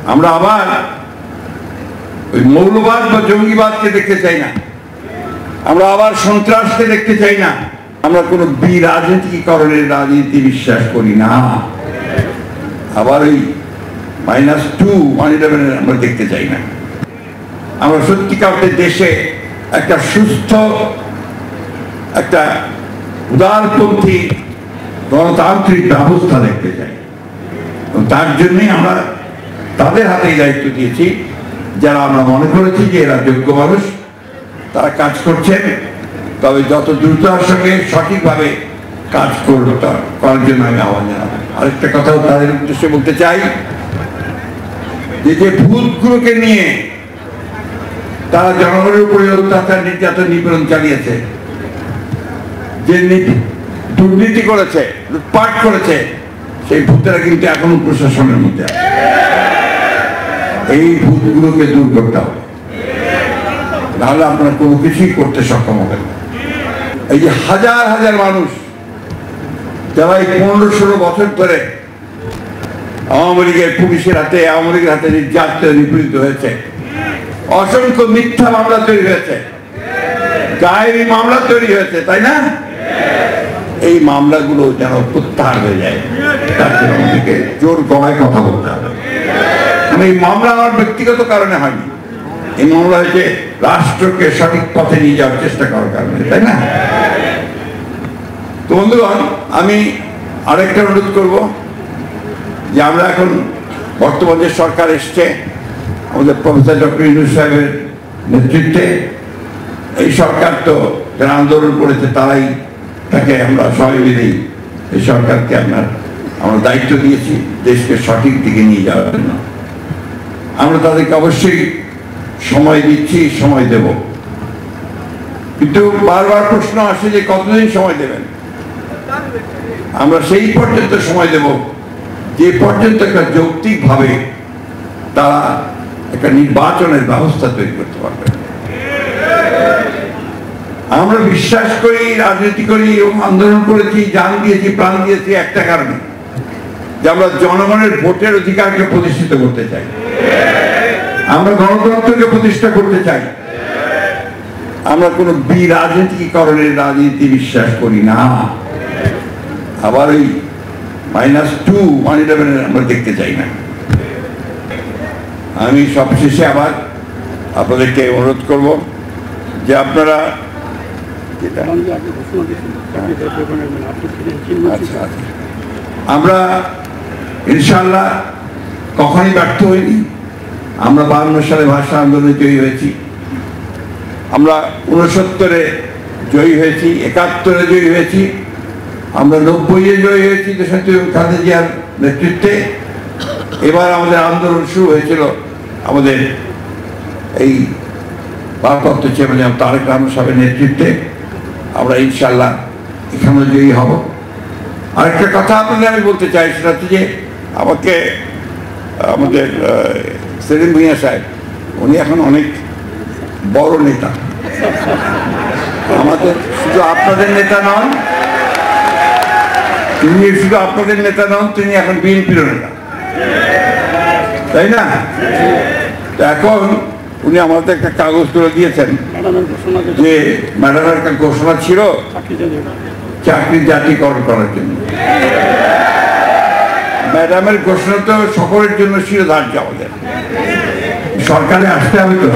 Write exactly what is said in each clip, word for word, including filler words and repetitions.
আমরা আবার ওই মৌলবাদ বা জঙ্গিবাদকে দেখতে চাই না, আমরা আবার সন্ত্রাসকে দেখতে চাই না, আমরা কোনো বিরাজনীতিকরণের রাজনীতি বিশ্বাস করি না। আবার ওই মাইনাস টু ওয়ান ইলেভেনের আমরা দেখতে চাই না। আমরা সত্যিকার দেশে একটা সুস্থ, একটা উদারপন্থী গণতান্ত্রিক ব্যবস্থা দেখতে চাই। তার জন্যই আমরা তাদের হাতেই দায়িত্ব দিয়েছি যারা আমরা মনে করেছি যে এরা যোগ্য মানুষ, তারা কাজ করছেন, তবে যত দ্রুততার সঙ্গে সঠিকভাবে কাজ করার জন্য আমি আহ্বান জানাবো। আরেকটা কথাও তাদের উদ্দেশ্যে বলতে চাই যে যে ভূতগুলোকে নিয়ে তারা জনগণের উপরে অত্যাচার, নির্যাতন, নিপীড়ন চালিয়েছে, যে দুর্নীতি করেছে, লুটপাট করেছে, সেই ভূতেরা কিন্তু এখনো প্রশাসনের মধ্যে আছে। এই ভূতগুলোকে দূর করতে হবে, নাহলে আপনারা কোনো কিছুই করতে সক্ষম হবেন না। এই যে হাজার হাজার মানুষ যারা এই পনেরো ষোলো বছর ধরে আওয়ামী লীগের পুলিশের হাতে, আওয়ামী লীগের হাতে নির্যাতিত, নিপীড়িত হয়েছে, অসংখ্য মিথ্যা মামলা তৈরি হয়েছে, গায়েবী মামলা তৈরি হয়েছে, তাই না? এই মামলাগুলো যেন প্রত্যাহার হয়ে যায়, তার জন্য আমাদেরকে জোর গলায় কথা বলতে হবে। এই মামলা আমার ব্যক্তিগত কারণে হয়নি, এই মামলা হয়েছে রাষ্ট্রকে সঠিক পথে নিয়ে যাওয়ার চেষ্টা করার কারণে, তাই না? তো বন্ধুগণ, আমি আরেকটা অনুরোধ করব যে আমরা এখন বর্তমান যে সরকার এসছে আমাদের প্রফেসর ডক্টর ইউনূস সাহেবের নেতৃত্বে, এই সরকার তো যারা আন্দোলন করেছে তারাই তাকে আমরা সবাই মিলেই এই সরকারকে আপনার আমরা দায়িত্ব দিয়েছি দেশকে সঠিক দিকে নিয়ে যাওয়ার জন্য। আমরা তাদেরকে অবশ্যই সময় দিচ্ছি, সময় দেব, কিন্তু বারবার প্রশ্ন আসে যে কতদিন সময় দেবেন। আমরা সেই পর্যন্ত সময় দেব যে পর্যন্ত একটা যৌক্তিকভাবে তারা একটা নির্বাচনের ব্যবস্থা তৈরি করতে পারবে। আমরা বিশ্বাস করি, রাজনীতি করি এবং আন্দোলন করেছি, জান দিয়েছি, প্রাণ দিয়েছি একটা কারণে, যে আমরা জনগণের ভোটের অধিকারকে প্রতিষ্ঠিত করতে চাই, আমরা গণতন্ত্রকে প্রতিষ্ঠা করতে চাই। আমরা কোনো বিরাজনীতিকরণের রাজনীতি বিশ্বাস করি না। আবার ওই মাইনাস টু ওয়ান ইলেভেনের আমরা দেখতে চাই না। আমি সবশেষে আবার আপনাদেরকে অনুরোধ করব যে আপনারা আচ্ছা আচ্ছা আমরা ইনশাল্লাহ কখনই ব্যর্থ হইনি। আমরা বাহান্ন সালে ভাষা আন্দোলনে জয়ী হয়েছি, আমরা উনসত্তরে জয়ী হয়েছি, একাত্তরে জয়ী হয়েছি, আমরা নব্বইয়ে জয়ী হয়েছি দেশনেত্রী খালেদা জিয়ার নেতৃত্বে। এবার আমাদের আন্দোলন শুরু হয়েছিল আমাদের এই ভারপ্রাপ্ত চেয়ারম্যান তারেক রহমান সাহেবের নেতৃত্বে। আমরা ইনশাল্লাহ এখানে জয়ী হব। আরেকটা কথা আপনাদের আমি বলতে চাই, সেটা হচ্ছে যে আমাকে আমাদের সেলিম ভূঁইয়া সাহেব, উনি এখন অনেক বড় নেতা, আমাদের শুধু আপনাদের নেতা নন, তিনি শুধু আপনাদের নেতা নন, তিনি এখন বিএনপির নেতা, তাই না? এখন উনি আমাদের একটা কাগজ তুলে দিয়েছেন যে ম্যাডামের একটা ঘোষণা ছিল চাকরি জাতীয়করণ করার জন্য। ম্যাডামের ঘোষণা তো সকলের জন্য শিরোধার্য। আমাদের সরকারে আসতে হবে তো,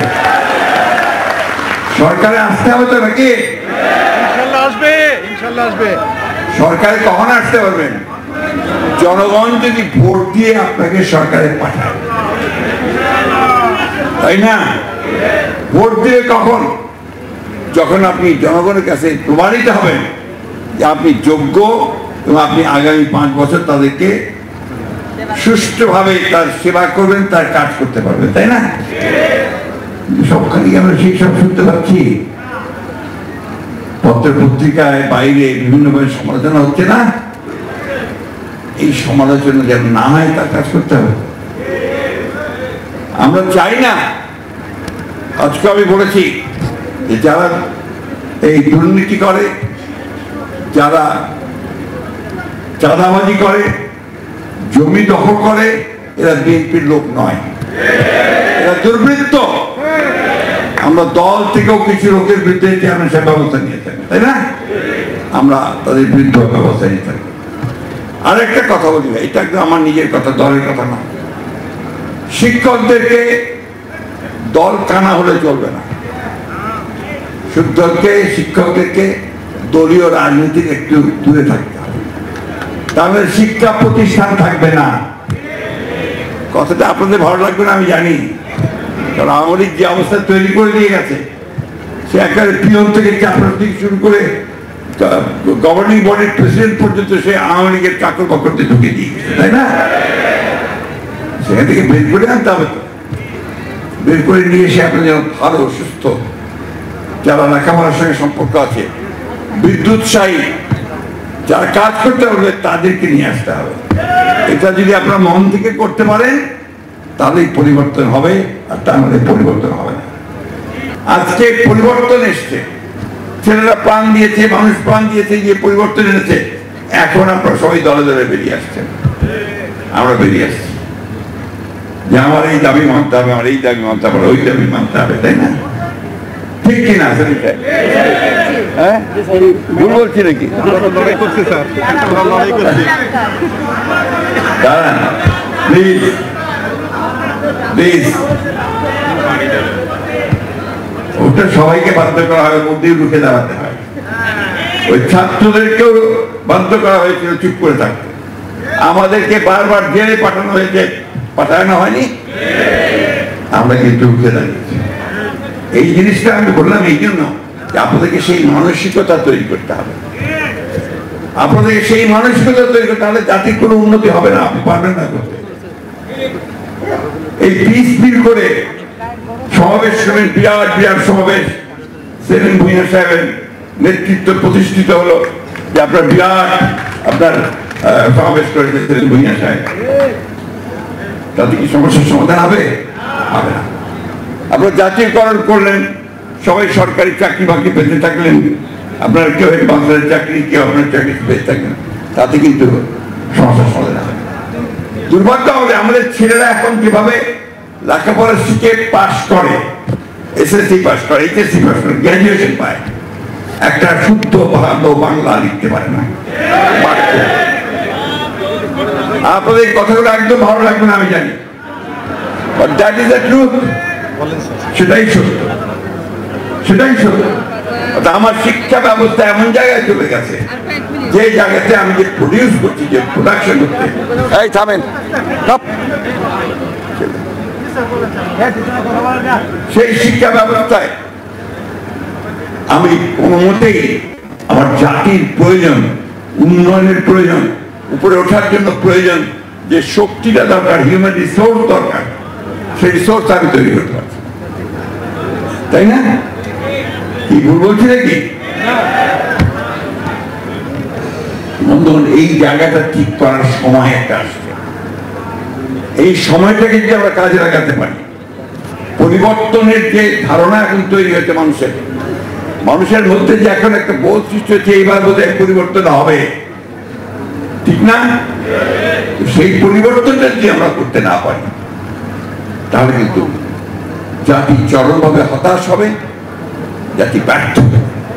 সরকারে আসতে হবে তো নাকি? ইনশাআল্লাহ আসবে, ইনশাআল্লাহ আসবে। সরকারে কখন আসতে পারবেন? জনগণ যদি ভোট দিয়ে আপনাকে সরকারে পাঠায়, তাই না? ভোট দিয়ে কখন? যখন আপনি জনগণের কাছে প্রমাণিত হবেন যে আপনি যোগ্য এবং আপনি আগামী পাঁচ বছর তাদেরকে সুষ্ঠুভাবে তার সেবা করবেন, তার কাজ করতে পারবেন, তাই না? সবখানে আমরা সেই সব শুনতে পাচ্ছি, পত্র পত্রিকায়, বাইরে বিভিন্নভাবে সমালোচনা হচ্ছে না? এই সমালোচনা যেন না হয় তার কাজ করতে হবে। আমরা চাই না, আজকে আমি বলেছি যে যারা এই দুর্নীতি করে, যারা চাঁদাবাজি করে, জমি দখল করে, এরা বিএনপির লোক নয়। এরা দুর্বৃত্ত। আমরা দল থেকেও কিছু লোকের বিরুদ্ধে চেয়ারম্যান সাহেব ব্যবস্থা নিয়েছেন, তাই না? আমরা তাদের বিরুদ্ধে ব্যবস্থা নিয়ে থাকি। আর একটা কথা বলি, এটা একদম আমার নিজের কথা, দলের কথা না। শিক্ষকদেরকে দল কানা হলে চলবে না। শুদ্ধকে শিক্ষকদেরকে দলীয় রাজনীতির একটু দূরে থাকতে হবে, তাহলে শিক্ষা প্রতিষ্ঠান থাকবে না। কথাটা আপনাদের ভালো লাগবে না আমি জানি, কারণ আওয়ামী লীগ যে অবস্থা তৈরি করে দিয়ে গেছে, সে একেবারে পিয়ন থেকে চাকর থেকে শুরু করে গভর্নিং বডির প্রেসিডেন্ট পর্যন্ত সে আওয়ামী লীগের চাকর বাকরতে ঢুকে দিয়ে গেছে, তাই না? সেখান থেকে বের করে আনতে হবে তো, বের করে নিয়ে এসে আপনার যেন ভালো সুস্থ যারা লেখাপড়ার সঙ্গে সম্পর্ক আছে, বিদ্যুৎসাহী যারা কাজ করতে হবে তাদেরকে নিয়ে আসতে হবে। এটা যদি আপনারা মন থেকে করতে পারেন তাহলেই পরিবর্তন হবে, আর তা নাহলে পরিবর্তন হবে না। আজকে পরিবর্তন এসছে, ছেলেরা প্রাণ দিয়েছে, মানুষ প্রাণ দিয়েছে, যে পরিবর্তন এনেছে। এখন আপনারা সবাই দলে দলে বেরিয়ে আসছেন, আমরা বেরিয়ে আসছি যে আমার এই দাবি মানতে হবে, আমার এই দাবি মানতে হবে, ওই দাবি মানতে হবে, তাই না? ঠিক কিনা? হ্যাঁ, ভুল বলছি নাকি? দাঁড়ান প্লিজ প্লিজ, ওটা সবাইকে বাধ্য করা হয়, মধ্যেই রুখে দাঁড়াতে হয়। ওই ছাত্রদেরকেও বাধ্য করা হয়েছিল চুপ করে থাকতে, আমাদেরকে বারবার জেলে পাঠানো হয়েছে, পাঠানো হয়নি, আমরা কিন্তু রুখে দাঁড়িয়েছি। এই জিনিসটা আমি বললাম এই জন্য যে আপনাদেরকে সেই মানসিকতা তৈরি করতে হবে, আপনাদেরকে সেই মানসিকতা তৈরি করতে হলে জাতির কোনো উন্নতি হবে না, আপনি পারবেন না করতে। এই পিস পিল করে সমাবেশ করবেন, বিরাট বিরাট সমাবেশ, সেলিম ভুঁইয়া সাহেবের নেতৃত্ব প্রতিষ্ঠিত হলো যে আপনার বিরাট আপনার সমাবেশ করেছে সেলিম ভুঁইয়া সাহেব, তাতে কি সমস্যার সমাধান হবে? হবে না। আপনার জাতীয়করণ করলেন, সবাই সরকারি চাকরি বাকরি পেতে থাকলেন, আপনার কেউ বাংলাদেশের চাকরি, কেউ আপনার চাকরি পেতে থাকলেন, তাতে কিন্তু সমস্যার সমাধান হবে। দুর্ভাগ্য হবে আমাদের ছেলেরা এখন যেভাবে লেখাপড়া শিখে পাশ করে, এসএসসি পাস করে, এইচএসসি পাস করে, গ্র্যাজুয়েশন পায়, একটা শুদ্ধ ভালো বাংলা লিখতে পারে না। আপনাদের কথাগুলো একদম ভালো লাগবে না আমি জানি, but that is the truth. সেটাই সত্য, সেটাই সত্য। আমার শিক্ষা ব্যবস্থা এমন জায়গায় চলে গেছে যে জায়গাতে আমি যে প্রডিউস করছি, যে প্রোডাকশন করতে, এই থামেন, সেই শিক্ষা ব্যবস্থায় আমি কোনো মতেই আমার জাতির প্রয়োজন, উন্নয়নের প্রয়োজন, উপরে ওঠার জন্য প্রয়োজন যে শক্তিটা দরকার, হিউম্যান রিসোর্স দরকার, সেই রিসোর্স আমি তৈরি করতে পারছি, তাই না? কি ভুল বলছি নাকি? বন্ধুগণ, এই জায়গাটা ঠিক করার সময় একটা আসবে। এই সময়টাকে যদি আমরা কাজে লাগাতে পারি, পরিবর্তনের যে ধারণা এখন তৈরি হয়েছে মানুষের মানুষের মধ্যে যে এখন একটা বোধ সৃষ্টি হচ্ছে এইবার বোধহয় পরিবর্তন হবে, ঠিক না? সেই পরিবর্তনটা যদি আমরা করতে না পারি তাহলে কিন্তু জাতি চরমভাবে হতাশ হবে, জাতি ব্যর্থ হবে।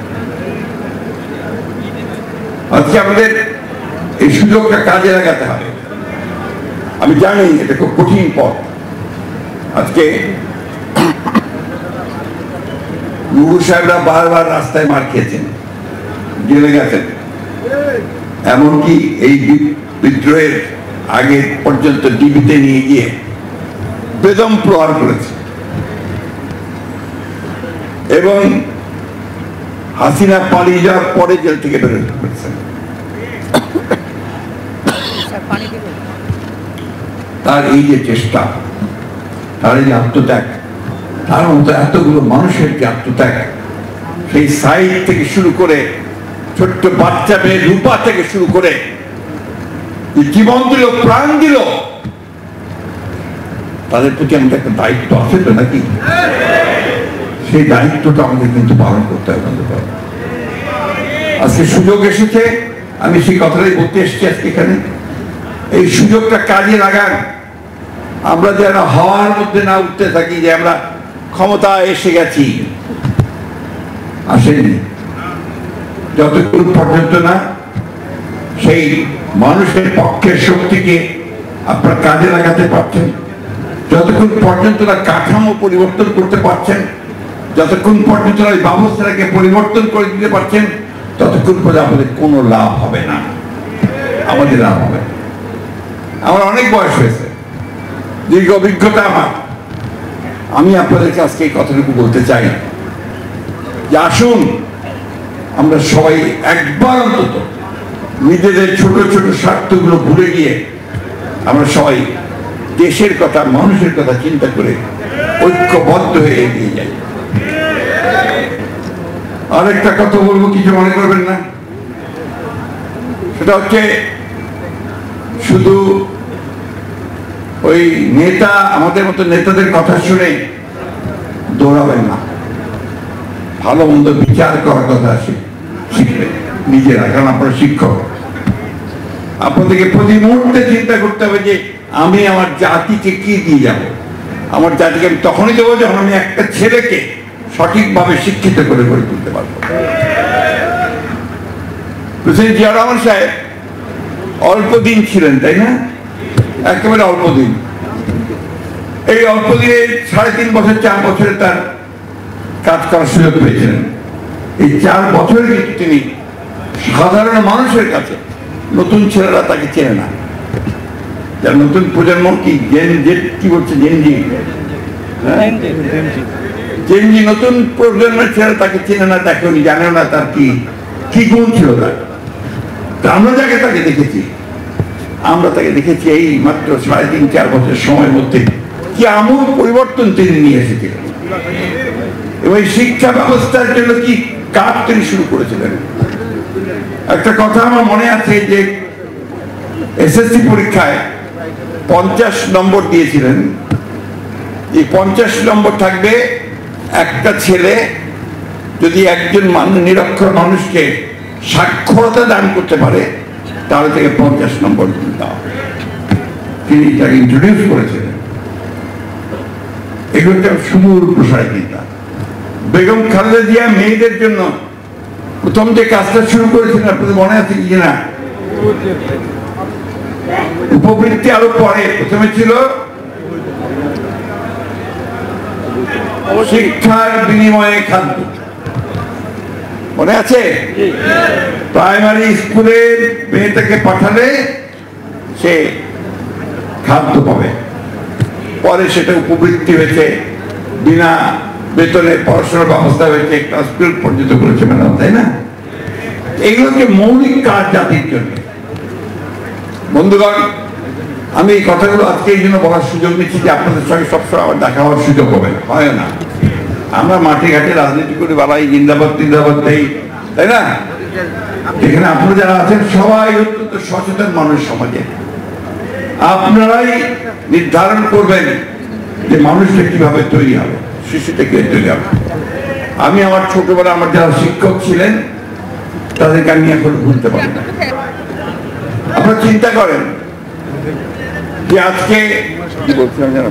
আজকে আমাদের এই সুযোগটা কাজে লাগাতে হবে। আমি জানি এটা খুব কঠিন পথ। আজকে নুরু সাহেবরা বারবার রাস্তায় মার খেয়েছেন, জেলে গেছেন, এমনকি এই বিদ্রোহের আগে পর্যন্ত ডিবিতে নিয়ে গিয়ে বেদম প্রহার করেছে, এবং হাসিনা পালিয়ে যাওয়ার পরে জেল থেকে বেরোতে পেরেছেন। তার এই যে চেষ্টা, তার এই যে আত্মত্যাগ, তার মতো এতগুলো মানুষের যে আত্মত্যাগ, সেই সাইড থেকে শুরু করে ছোট্ট বাচ্চা মেয়ে রূপা থেকে শুরু করে জীবন দিল, প্রাণ দিল, তাদের প্রতি আমাদের একটা দায়িত্ব আছে তো নাকি? সেই দায়িত্বটা আমাদের কিন্তু পালন করতে হবে। আজকে সুযোগ এসেছে, আমি সেই কথাটাই বলতে এসেছি আজকে এখানে। এই সুযোগটা কাজে লাগান, আমরা যেন হওয়ার মধ্যে না উঠতে থাকি যে আমরা ক্ষমতা এসে গেছি। আসেনি। যতক্ষণ পর্যন্ত না সেই মানুষের পক্ষের শক্তিকে আপনারা কাজে লাগাতে পারছেন, যতক্ষণ পর্যন্ত না কাঠামো পরিবর্তন করতে পারছেন, যতক্ষণ পর্যন্ত না ব্যবস্থাটাকে পরিবর্তন করে দিতে পারছেন, ততক্ষণ পর্যন্ত আমাদের কোনো লাভ হবে না। আমাদের লাভ হবে। আমার অনেক বয়স হয়েছে, দীর্ঘ অভিজ্ঞতা আমার। আমি আপনাদেরকে আজকে এই কথাটুকু বলতে চাই যে আসুন আমরা সবাই একবার অন্তত নিজেদের ছোট ছোট স্বার্থগুলো ভুলে গিয়ে আমরা সবাই দেশের কথা, মানুষের কথা চিন্তা করে ঐক্যবদ্ধ হয়ে এগিয়ে যাই। আরেকটা কথা বলবো, কিছু মনে করবেন না। সেটা হচ্ছে শুধু ওই নেতা, আমাদের মতো নেতাদের কথা শুনে দৌড়াবেন না। ভালো মন্দ বিচার করার কথা শিখবেন নিজেরা, কারণ আপনারা শিক্ষক। আপনাদেরকে প্রতি মুহূর্তে চিন্তা করতে হবে যে আমি আমার জাতিকে কি দিয়ে যাব। আমার জাতিকে আমি তখনই দেবো যখন আমি একটা ছেলেকে সঠিকভাবে শিক্ষিত করে গড়ে তুলতে পারবো। প্রেসিডেন্ট জিয়া রহমান সাহেব অল্প দিন ছিলেন, তাই না? একেবারে অল্প দিন। এই অল্প দিনে সাড়ে তিন বছর চার বছরে তার কাজ করার সুযোগ পেয়েছিলেন। এই চার বছরে কিন্তু তিনি সাধারণ মানুষের কাছে, নতুন ছেলেরা তাকে চেনে না, যারা নতুন প্রজন্ম কি জেন জেড কি বলছে জেনজি জেনজি নতুন প্রজন্মের ছেলেরা তাকে চেনে না, তাকে উনি জানেও না তার কি কি গুণ ছিল তার। আমরা যাকে তাকে দেখেছি, আমরা তাকে দেখেছি এই মাত্র সাড়ে তিন চার বছর সময়ের মধ্যে কি আমূল পরিবর্তন তিনি নিয়ে এসেছিলেন এবং শিক্ষা ব্যবস্থার জন্য কি কাজ তিনি শুরু করেছিলেন। একটা কথা আমার মনে আছে যে এসএসসি পরীক্ষায় পঞ্চাশ নম্বর দিয়েছিলেন। এই পঞ্চাশ নম্বর থাকবে একটা ছেলে যদি একজন মানুষ নিরক্ষর মানুষকে সাক্ষরতা দান করতে পারে তাহলে থেকে পঞ্চাশ নম্বর দেওয়া। তিনি তাকে ইন্ট্রোডিউস করেছিলেন। এগুলো একটা সুদূর প্রসারী চিন্তা। বেগম খালেদা জিয়া মেয়েদের জন্য প্রথম যে কাজটা শুরু করেছিলেন আপনাদের মনে আছে কি না? উপবৃত্তি আরো পরে, প্রথমে ছিল শিক্ষার বিনিময়ে খাদ্য। মনে আছে? প্রাইমারি স্কুলে মেয়েটাকে পাঠালে সে খাদ্য পাবে। পরে সেটা উপবৃত্তি হয়েছে, বিনা বেতনে পড়াশোনার ব্যবস্থা হয়েছে, ক্লাস টুয়েলভ পর্যন্ত করেছে ম্যাডাম, তাই না? এইগুলোকে মৌলিক কাজ জাতির জন্য। বন্ধুগণ, আমি এই কথাগুলো আজকে এই জন্য বলার সুযোগ নিচ্ছি যে আপনাদের সঙ্গে সবসময় আমার দেখা হওয়ার সুযোগ হবে, হয় না। আমরা মাঠে ঘাটে রাজনীতি করে বাড়াই জিন্দাবাদ জিন্দাবাদ দেই, তাই না? এখানে আপনারা যারা আছেন সবাই অত্যন্ত সচেতন মানুষ সমাজে। আপনারাই নির্ধারণ করবেন যে মানুষটা কিভাবে তৈরি হবে, শিশুটা কিভাবে তৈরি হবে। আমি আমার ছোটবেলা আমার যারা শিক্ষক ছিলেন তাদেরকে আমি এখন ভুলতে পারি না। আপনারা চিন্তা করেন যে আজকে কি বলছিলাম জানা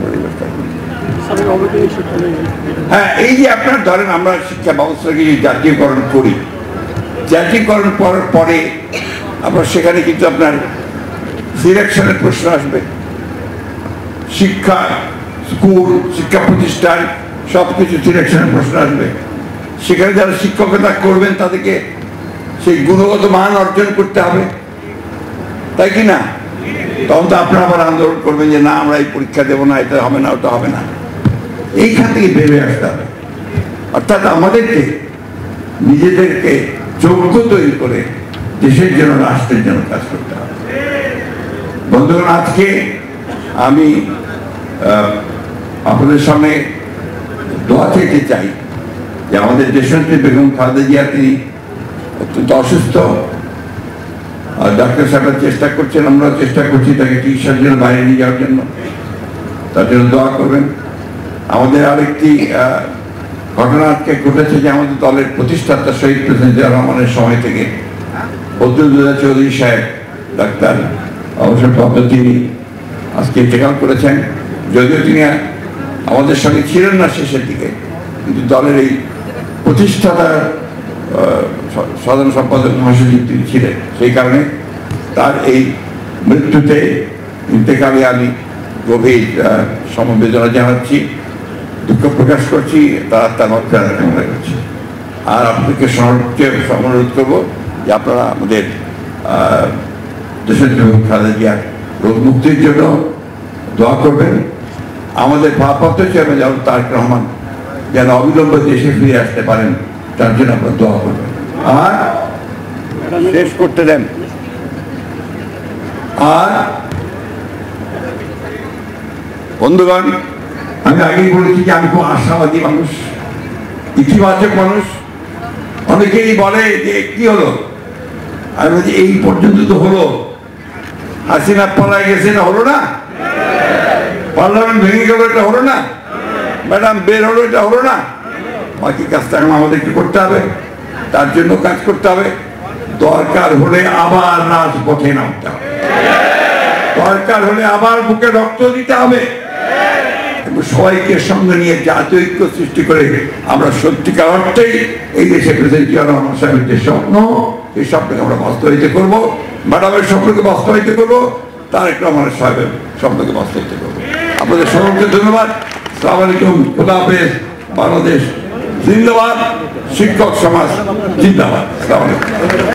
হ্যাঁ এই যে আপনার ধরেন আমরা শিক্ষা ব্যবস্থাকে যে জাতীয়করণ করি, জাতীয়করণ করার পরে আপনার সেখানে কিন্তু আপনার সিলেকশনের প্রশ্ন আসবে। শিক্ষা স্কুল, শিক্ষা প্রতিষ্ঠান সবকিছু সিলেকশনের প্রশ্ন আসবে। সেখানে যারা শিক্ষকতা করবেন তাদেরকে সেই গুণগত মান অর্জন করতে হবে, তাই কি না? তখন তো আপনারা আবার আন্দোলন করবেন যে না আমরা এই পরীক্ষা দেবো না, এটা হবে না, ওটা হবে না। এইখান থেকে বেরিয়ে আসতে হবে। অর্থাৎ আমাদেরকে নিজেদেরকে যোগ্য তৈরি করে দেশের জন্য, রাষ্ট্রের জন্য কাজ করতে হবে। বন্ধুগণ, আজকে আমি আপনাদের সামনে দোয়া চাইতে চাই যে আমাদের দেশনেত্রী বেগম খালেদা জিয়া তিনি অত্যন্ত অসুস্থ। ডাক্তার সাহেবরা চেষ্টা করছেন, আমরা চেষ্টা করছি তাকে চিকিৎসার জন্য বাইরে নিয়ে যাওয়ার জন্য, তার জন্য দোয়া করবেন। আমাদের আরেকটি ঘটনা আজকে ঘটেছে যে আমাদের দলের প্রতিষ্ঠাতা শহীদ প্রেসিডেন্ট জিয়া রহমানের সময় থেকে বদরুদ্দোজা চৌধুরী সাহেব ডাক্তার অবসরপ্রাপ্ত তিনি আজকে ইন্তেকাল করেছেন। যদিও তিনি আমাদের সঙ্গে ছিলেন না শেষের দিকে, কিন্তু দলের এই প্রতিষ্ঠাতা সাধারণ সম্পাদক মহাসচিব তিনি ছিলেন। সেই কারণে তার এই মৃত্যুতে ইন্তেকালে আমি গভীর সমবেদনা জানাচ্ছি, দুঃখ প্রকাশ করছি, তার তার মর্যাদা কামনা করছি। আর আপনাদেরকে অনুরোধ করবো যে আপনারা আমাদের দেশের খালেদা জিয়ার রোগ মুক্তির জন্য দোয়া করবেন। আমাদের ভারপ্রাপ্ত চেয়ারম্যান যেমন তারেক রহমান যেন অবিলম্বে দেশে ফিরে আসতে পারেন, তার জন্য আপনারা দোয়া করবেন। আর শেষ করতে দেন। আর বন্ধুগণ, আমি আগেই বলেছি যে আমি খুব আশাবাদী মানুষ, ইতিবাচক মানুষ। অনেকেই বলে যে কি হলো, আমি বলছি এই পর্যন্ত তো হলো, হাসিনা পালায় গেছে, এটা হলো না? পার্লামেন্ট ভেঙে গেল, এটা হলো না? ম্যাডাম বের হলো, এটা হলো না? বাকি কাজটা এখন আমাদেরকে করতে হবে, তার জন্য কাজ করতে হবে। দরকার হলে আবার রাজপথে নামতে হবে, দরকার হলে আবার বুকে রক্ত দিতে হবে, সবাইকে সঙ্গে নিয়ে জাতীয় ঐক্য সৃষ্টি করে আমরা সত্যিকার অর্থেই এই দেশে প্রেসিডেন্ট জিয়া রহমান সাহেবের যে স্বপ্ন, এই স্বপ্নকে আমরা বাস্তবায়িত করবো। ম্যাডামের স্বপ্নকে বাস্তবায়িত করবো, তারেক রহমান সাহেবের স্বপ্নকে বাস্তবায়িত করবো। আপনাদের সকলকে ধন্যবাদ। আসসালামু আলাইকুম, খোদা হাফেজ। বাংলাদেশ জিন্দাবাদ, শিক্ষক সমাজ জিন্দাবাদ। আসসালামু আলাইকুম।